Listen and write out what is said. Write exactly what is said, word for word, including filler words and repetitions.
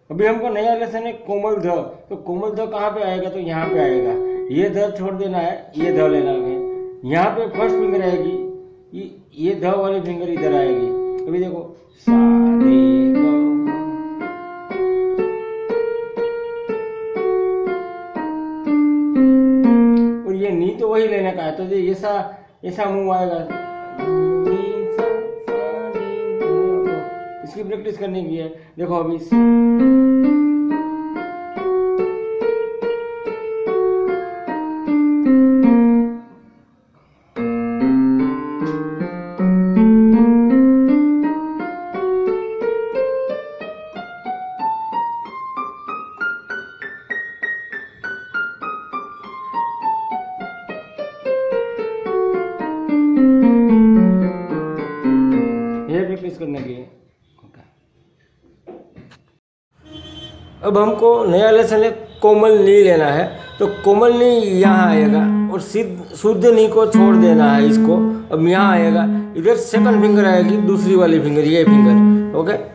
अभी हमको नया लेसन है कोमल ध, तो कोमल ध कहाँ पे आएगा, तो यहाँ पे आएगा। ये ध छोड़ देना है, ये ध लेना है। यहाँ पे फर्स्ट फिंगर आएगी, ये ये ध वाली फिंगर इधर आएगी। अभी देखो सा रे ग, और ये नी तो वही लेने का है, तो ये ऐसा ऐसा मुंह आएगा। नी सा सा नी ध, इसकी प्रैक्टिस करने की है। देखो अभी प्रैक्टिस करने की। अब हमको नया लेसन है कोमल नी लेना है, तो कोमल नी यहाँ आएगा और सिद्ध शुद्ध नी को छोड़ देना है इसको। अब यहाँ आएगा, इधर सेकंड फिंगर आएगी, दूसरी वाली फिंगर, ये फिंगर। ओके,